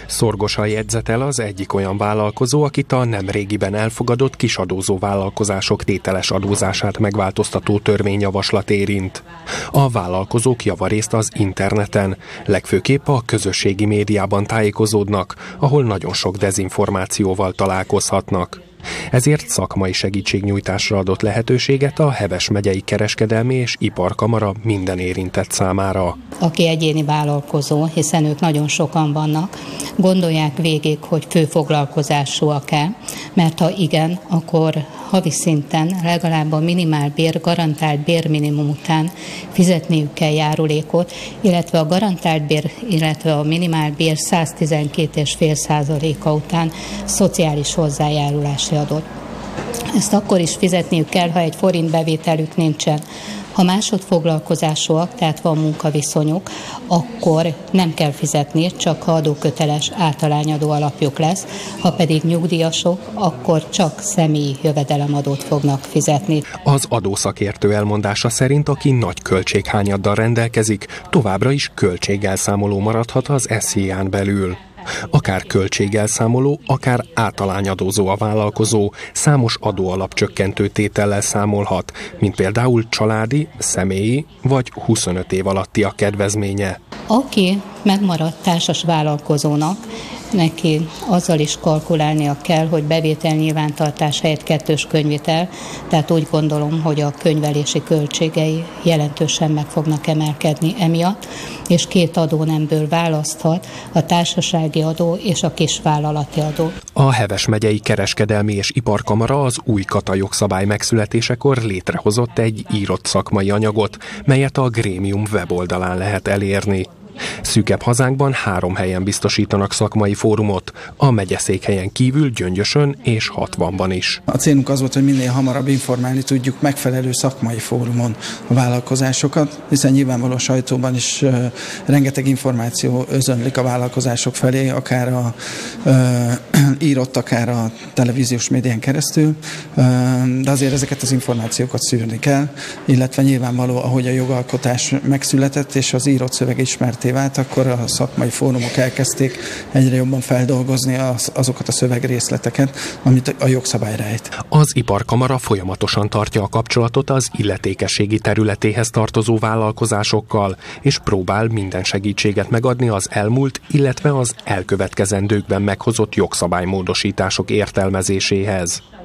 Szorgosan jegyzetel az egyik olyan vállalkozó, akit a nemrégiben elfogadott kisadózó vállalkozások tételes adózását megváltoztató törvényjavaslat érint. A vállalkozók javarészt az interneten, legfőképp a közösségi médiában tájékozódnak, ahol nagyon sok dezinformációval találkozhatnak. Ezért szakmai segítségnyújtásra adott lehetőséget a Heves megyei kereskedelmi és iparkamara minden érintett számára. Aki egyéni vállalkozó, hiszen ők nagyon sokan vannak, gondolják végig, hogy főfoglalkozásúak-e, mert ha igen, akkor havi szinten legalább a minimálbér, garantált bérminimum után fizetniük kell járulékot, illetve a garantált bér, illetve a minimálbér 112,5%-a után szociális hozzájárulási adót. Ezt akkor is fizetniük kell, ha egy forint bevételük nincsen. Ha másodfoglalkozásúak, tehát van munkaviszonyuk, akkor nem kell fizetni, csak ha adóköteles általányadó alapjuk lesz, ha pedig nyugdíjasok, akkor csak személyi jövedelemadót fognak fizetni. Az adószakértő elmondása szerint, aki nagy költséghányaddal rendelkezik, továbbra is költségelszámoló maradhat az SZIA-n belül. Akár költségelszámoló, akár általányadózó a vállalkozó, számos adóalapcsökkentő tétellel számolhat, mint például családi, személyi vagy 25 év alatti a kedvezménye. Aki megmaradt társas vállalkozónak, neki azzal is kalkulálnia kell, hogy bevétel nyilvántartás helyett kettős könyvitel, tehát úgy gondolom, hogy a könyvelési költségei jelentősen meg fognak emelkedni emiatt, és két adónemből választhat, a társasági adó és a kisvállalati adó. A Heves megyei kereskedelmi és iparkamara az új kata jogszabály megszületésekor létrehozott egy írott szakmai anyagot, melyet a grémium weboldalán lehet elérni. Szűkebb hazánkban 3 helyen biztosítanak szakmai fórumot, a megyeszékhelyen kívül Gyöngyösön és 60-ban is. A célunk az volt, hogy minél hamarabb informálni tudjuk megfelelő szakmai fórumon a vállalkozásokat, hiszen nyilvánvaló sajtóban is rengeteg információ özönlik a vállalkozások felé, akár a írott, akár a televíziós médián keresztül, de azért ezeket az információkat szűrni kell, illetve nyilvánvaló, ahogy a jogalkotás megszületett és az írott szöveg ismerté vált, akkor a szakmai fórumok elkezdték egyre jobban feldolgozni azokat a szövegrészleteket, amit a jogszabály rejt. Az iparkamara folyamatosan tartja a kapcsolatot az illetékességi területéhez tartozó vállalkozásokkal, és próbál minden segítséget megadni az elmúlt, illetve az elkövetkezendőkben meghozott jogszabálymódosítások értelmezéséhez.